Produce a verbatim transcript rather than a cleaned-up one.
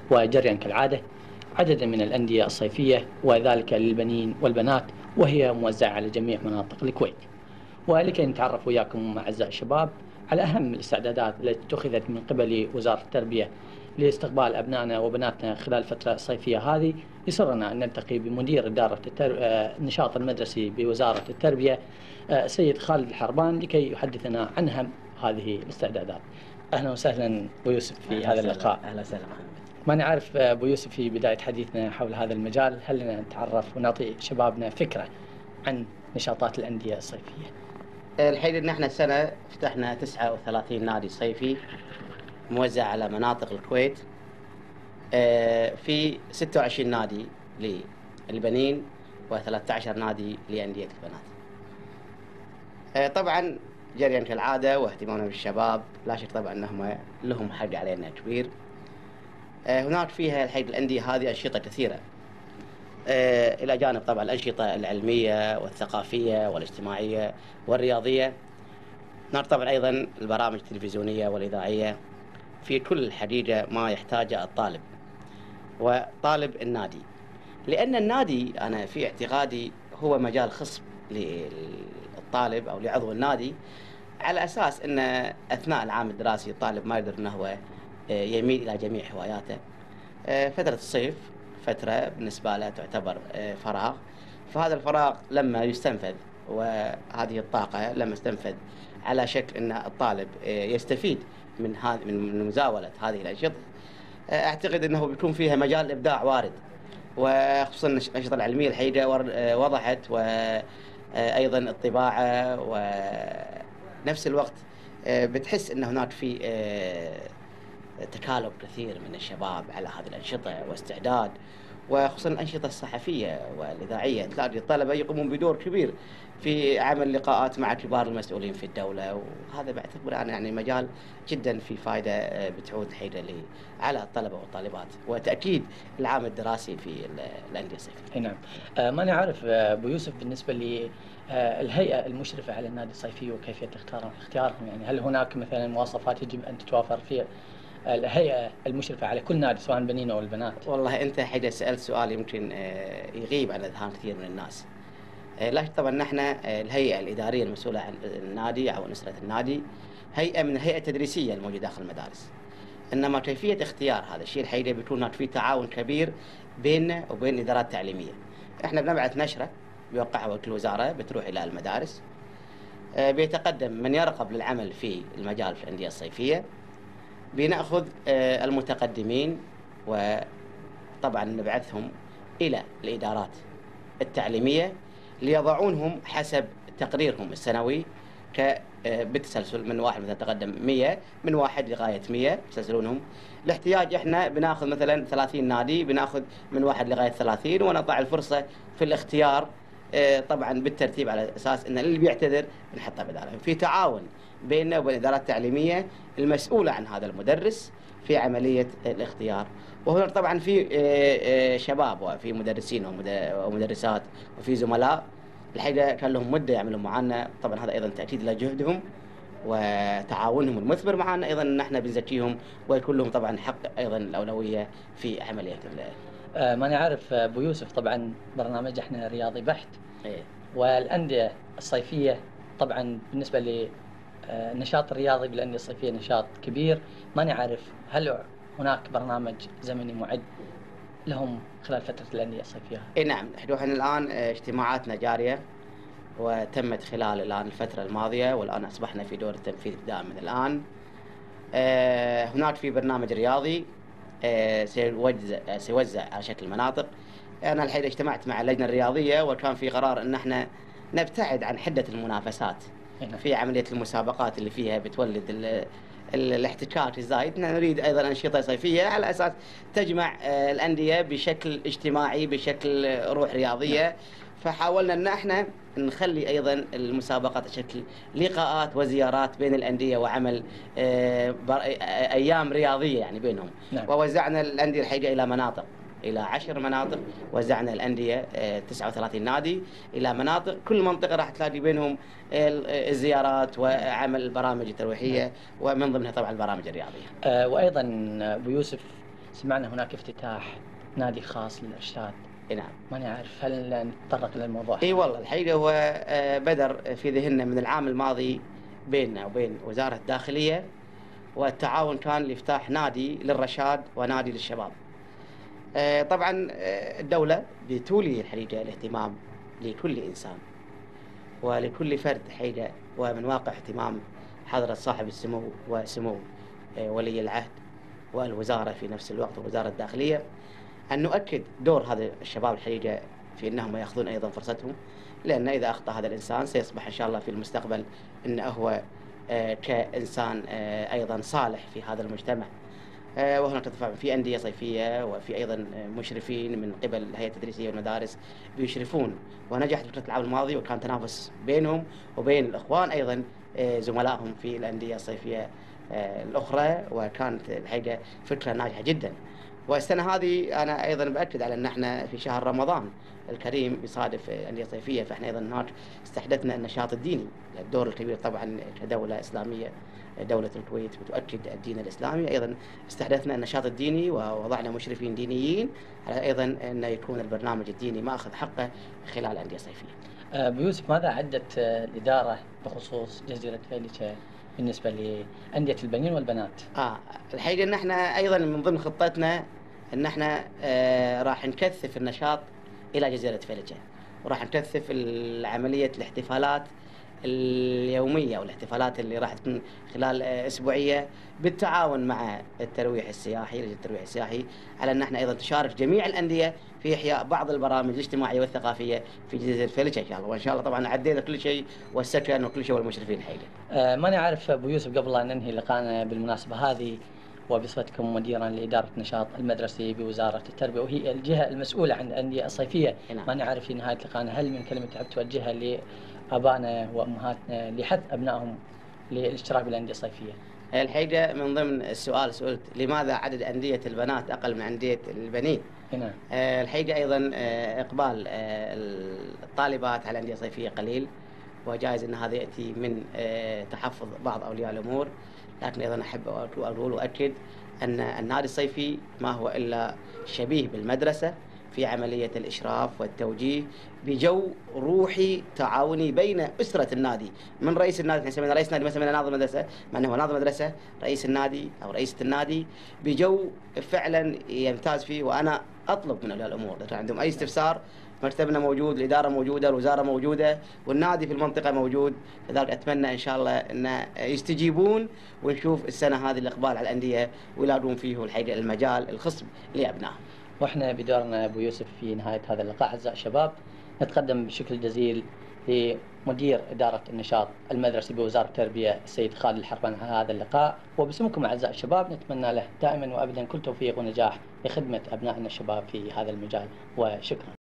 وجريا كالعادة عددا من الأندية الصيفية وذلك للبنين والبنات، وهي موزعة على جميع مناطق الكويت. ولكي نتعرف وياكم أعزائي الشباب على أهم الاستعدادات التي اتخذت من قبل وزارة التربية لاستقبال أبنائنا وبناتنا خلال الفترة الصيفية هذه، يسرنا أن نلتقي بمدير إدارة التر... النشاط المدرسي بوزارة التربية سيد خالد الحربان لكي يحدثنا عن أهم هذه الاستعدادات. أهلا وسهلا أبو يوسف في هذا اللقاء. أهلا وسهلا محمد. ماني عارف أبو يوسف في بداية حديثنا حول هذا المجال، هل لنا نتعرف ونعطي شبابنا فكرة عن نشاطات الأندية الصيفية؟ الحقيقة إن احنا السنة فتحنا تسعة وثلاثين نادي صيفي موزع على مناطق الكويت، في ستة وعشرين نادي للبنين وثلاثة عشر نادي لأندية البنات. طبعا جريا كالعادة واهتمامنا بالشباب لا شك طبعا أنهم لهم حق علينا كبير. هناك فيها الحقيقة الأندية هذه أنشطة كثيرة، إلى جانب طبعا الأنشطة العلمية والثقافية والاجتماعية والرياضية. هناك طبعا أيضا البرامج التلفزيونية والإذاعية في كل حقيقة ما يحتاجه الطالب وطالب النادي، لأن النادي أنا في اعتقادي هو مجال خصب للطالب أو لعضو النادي، على أساس أن أثناء العام الدراسي الطالب ما يقدر أنه يميل إلى جميع هواياته. فترة الصيف فترة بالنسبة له تعتبر فراغ، فهذا الفراغ لما يستنفذ وهذه الطاقة لما يستنفذ على شكل أن الطالب يستفيد من هذه من مزاولة هذه الأنشطة، أعتقد أنه بيكون فيها مجال إبداع وارد، وخصوصا الأنشطة العلمية الحقيقة وضحت، وأيضا الطباعة، ونفس الوقت بتحس أن هناك في تكالب كثير من الشباب على هذه الأنشطة واستعداد، وخصوصا الأنشطة الصحفية والإذاعية تلاقي الطلبة يقومون بدور كبير في عمل لقاءات مع كبار المسؤولين في الدولة، وهذا بعتبر أنا يعني مجال جدا في فائدة بتعود حيدة على الطلبة والطالبات، وتأكيد العام الدراسي في الأندية الصيفية. نعم. آه ماني عارف أبو يوسف بالنسبة للهيئة المشرفة على النادي الصيفي وكيفية اختيارهم، يعني هل هناك مثلا مواصفات يجب أن تتوافر في الهيئة المشرفة على كل نادي سواء البنين أو البنات؟ والله أنت حيدا سألت سؤال يمكن يغيب عن أذهان كثير من الناس. لا طبعا نحن الهيئة الإدارية المسؤولة عن النادي أو نسرة النادي هيئة من الهيئة التدريسية الموجودة داخل المدارس، إنما كيفية اختيار هذا الشيء الحقيقة بيكون هناك في تعاون كبير بيننا وبين الإدارات التعليمية. إحنا بنبعث نشرة بيوقعها وكيل وزارة بتروح إلى المدارس، بيتقدم من يرغب للعمل في المجال في الأندية الصيفية، بنأخذ المتقدمين وطبعا نبعثهم إلى الإدارات التعليمية ليضعونهم حسب تقريرهم السنوي بالتسلسل من واحد مثلا تقدم مية، من واحد لغاية مية بتسلسلونهم. الاحتياج احنا بناخذ مثلا ثلاثين نادي، بناخذ من واحد لغاية ثلاثين، ونضع الفرصة في الاختيار طبعا بالترتيب على اساس ان اللي بيعتذر بنحطه بداله، في تعاون بيننا وبين الادارات التعليميه المسؤوله عن هذا المدرس في عمليه الاختيار. وهنا طبعا في شباب وفي مدرسين ومدرسات وفي زملاء الحقيقه كان لهم مده يعملوا معنا، طبعا هذا ايضا تاكيد لجهدهم وتعاونهم المثمر معنا، ايضا ان احنا بنزكيهم ويكون لهم طبعا حق ايضا الاولويه في عمليه. آه ماني عارف ابو يوسف، طبعا برنامج احنا رياضي بحت، إيه؟ والانديه الصيفيه طبعا بالنسبه للنشاط الرياضي بالانديه الصيفيه نشاط كبير، ماني عارف هل هناك برنامج زمني معد لهم خلال فتره الانديه الصيفيه؟ اي نعم، احنا الان اجتماعاتنا جاريه وتمت خلال الان الفتره الماضيه، والان اصبحنا في دور التنفيذ ابتداء من الان. آه هناك في برنامج رياضي آه سيوزع سيوزع على شكل مناطق. انا الحقيقه اجتمعت مع اللجنه الرياضيه وكان في قرار ان احنا نبتعد عن حده المنافسات في عمليه المسابقات اللي فيها بتولد ال الاحتكاك الزايد. نريد ايضا انشطه صيفيه على اساس تجمع الانديه بشكل اجتماعي بشكل روح رياضيه. فحاولنا ان احنا نخلي ايضا المسابقات شكل لقاءات وزيارات بين الانديه وعمل ايام رياضيه يعني بينهم. نعم. ووزعنا الانديه الحقيقه الى مناطق، الى عشر مناطق، وزعنا الانديه تسعة وثلاثين نادي الى مناطق، كل منطقه راح تلاقي بينهم الزيارات وعمل البرامج الترويحيه ومن ضمنها طبعا البرامج الرياضيه. أه وايضا ابو يوسف سمعنا هناك افتتاح نادي خاص للإرشاد. نعم. ماني عارف هل نتطرق إلى الموضوع؟ اي والله الحقيقه هو آه، بدر في ذهننا من العام الماضي بيننا وبين وزاره الداخليه، والتعاون كان لافتتاح نادي للرشاد ونادي للشباب. آه، طبعا آه، الدوله بتولي الحقيقه الاهتمام لكل انسان ولكل فرد حقيقه، ومن واقع اهتمام حضره صاحب السمو وسمو آه، ولي العهد والوزاره في نفس الوقت ووزاره الداخليه أن نؤكد دور هذا الشباب الحقيقة في أنهم يأخذون أيضا فرصتهم، لأن إذا أخطأ هذا الإنسان سيصبح إن شاء الله في المستقبل أنه هو آه، كإنسان آه، أيضا صالح في هذا المجتمع. آه، وهناك طبعا في أندية صيفية وفي أيضا مشرفين من قبل الهيئة التدريسية والمدارس بيشرفون، ونجحت فكرة العام الماضي وكان تنافس بينهم وبين الإخوان أيضا آه، زملائهم في الأندية الصيفية آه، الأخرى، وكانت الحقيقة فكرة ناجحة جدا. والسنة هذه أنا أيضا بأكد على أن احنا في شهر رمضان الكريم بيصادف أندية صيفية، فاحنا أيضا هناك استحدثنا النشاط الديني، الدور الكبير طبعا كدولة إسلامية، دولة الكويت بتؤكد الدين الإسلامي، أيضا استحدثنا النشاط الديني ووضعنا مشرفين دينيين على أيضا أن يكون البرنامج الديني ماخذ حقه خلال أندية صيفية. أبو يوسف، ماذا عدت الإدارة بخصوص جزيرة فيليتشا بالنسبة لأندية البنين والبنات؟ آه الحقيقة أن احنا أيضا من ضمن خطتنا أن احنا آه راح نكثف النشاط إلى جزيرة فيليتشا، وراح نكثف عملية الاحتفالات اليومية والاحتفالات اللي راح تكون خلال آه أسبوعية بالتعاون مع الترويح السياحي، لجنة الترويح السياحي، على أن احنا أيضا تشارك جميع الأندية في إحياء بعض البرامج الاجتماعية والثقافية في جزيرة فيليتشا إن شاء الله. وإن شاء الله طبعا عدينا كل شيء والسكن وكل شيء والمشرفين الحقيقة. آه ماني عارف أبو يوسف، قبل أن ننهي لقاءنا بالمناسبة هذه وبصفتكم مديرا لإدارة النشاط المدرسي بوزارة التربية وهي الجهة المسؤولة عن الأندية الصيفية، نعم. ماني عارف في نهاية لقاءنا هل من كلمة تحب توجهها لآبائنا وأمهاتنا لحث أبنائهم للاشتراك بالأندية الصيفية؟ الحقيقة من ضمن السؤال سئلت لماذا عدد أندية البنات أقل من أندية البنين؟ نعم. آه الحقيقة أيضا آه إقبال آه الطالبات على الأندية الصيفية قليل، وجائز أن هذا يأتي من آه تحفظ بعض أولياء الأمور، لكن أيضا أحب أقول وأكد أن النادي الصيفي ما هو إلا شبيه بالمدرسة في عملية الإشراف والتوجيه بجو روحي تعاوني بين أسرة النادي، من رئيس النادي، احنا سمينا رئيس نادي ما سمينا ناظر مدرسة، مع أنه هو ناظر مدرسة، رئيس النادي أو رئيسة النادي، بجو فعلا يمتاز فيه. وأنا أطلب من أولياء الأمور إذا عندهم أي استفسار، مكتبنا موجود، الإدارة موجودة، الوزارة موجودة، والنادي في المنطقة موجود، لذلك أتمنى إن شاء الله أن يستجيبون ونشوف السنة هذه الإقبال على الأندية ويلاقون فيه الحقيقة المجال الخصب لأبنائهم. واحنا بدورنا أبو يوسف في نهاية هذا اللقاء أعزائي الشباب نتقدم بشكل جزيل لمدير إدارة النشاط المدرسي بوزارة التربية السيد خالد الحربان على هذا اللقاء، وباسمكم أعزائي الشباب نتمنى له دائما وأبدا كل توفيق ونجاح لخدمة أبنائنا الشباب في هذا المجال، وشكرا.